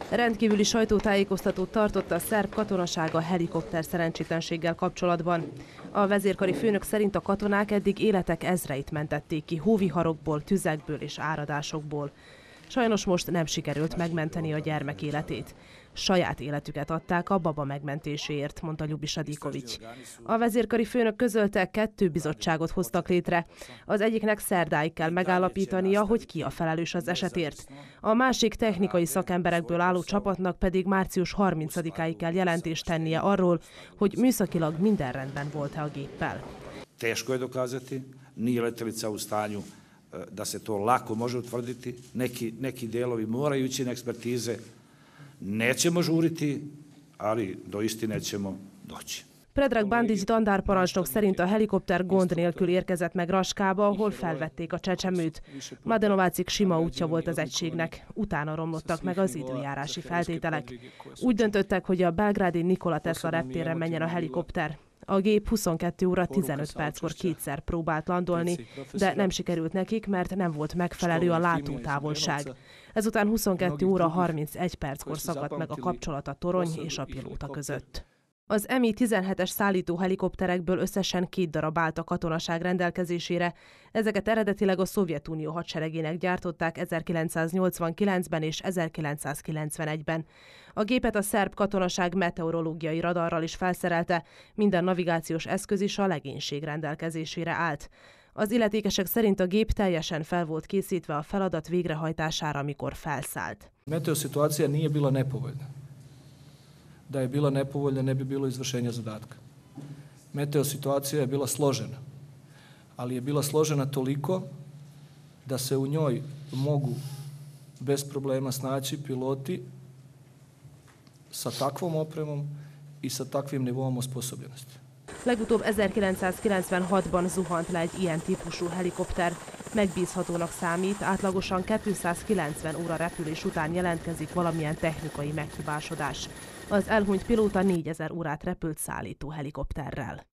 Rendkívüli sajtótájékoztatót tartott a szerb katonaság a helikopter szerencsétlenséggel kapcsolatban. A vezérkari főnök szerint a katonák eddig életek ezreit mentették ki hóviharokból, tüzekből és áradásokból. Sajnos most nem sikerült megmenteni a gyermek életét. Saját életüket adták a baba megmentéséért, mondta Ljubiša Diković. A vezérkari főnök közölte, 2 bizottságot hoztak létre. Az egyiknek szerdáig kell megállapítania, hogy ki a felelős az esetért. A másik technikai szakemberekből álló csapatnak pedig március 30-áig kell jelentést tennie arról, hogy műszakilag minden rendben volt-e a géppel. Teško je dokazati, nije letelica u stanju da se to lako može utvrditi, neki delovi moraju ići na ekspertize. Nećemo žuriti, ali do istine ćemo doći. Predrag Bandić dandárparancsnok szerint a helikopter gond nélkül érkezett meg Raskába, ahol felvették a csecsemőt. Mladenovácik sima útja volt az egységnek, utána romlottak meg az időjárási feltételek. Úgy döntöttek, hogy a belgrádi Nikola Tesla reptérre menjen a helikopter. A gép 22 óra 15 perckor kétszer próbált landolni, de nem sikerült nekik, mert nem volt megfelelő a látótávolság. Ezután 22 óra 31 perckor szakadt meg a kapcsolat a torony és a pilóta között. Az Mi-17-es szállító helikopterekből összesen 2 darab állt a katonaság rendelkezésére. Ezeket eredetileg a Szovjetunió hadseregének gyártották 1989-ben és 1991-ben. A gépet a szerb katonaság meteorológiai radarral is felszerelte, minden navigációs eszköz is a legénység rendelkezésére állt. Az illetékesek szerint a gép teljesen fel volt készítve a feladat végrehajtására, amikor felszállt. Meteosituacija nije bila nepovoljna. Da je bila nepovoljna, ne bi bilo izvršenja zadatka. Meteosituacija je bila složena, ali je bila složena toliko da se u njoj mogu bez problema snaći piloti sa takvom opremom i sa takvim nivoom osposobljenosti. Legutóbb 1996-ban zuhant le egy ilyen típusú helikopter. Megbízhatónak számít, átlagosan 290 óra repülés után jelentkezik valamilyen technikai meghibásodás. Az elhunyt pilóta 4000 órát repült szállító helikopterrel.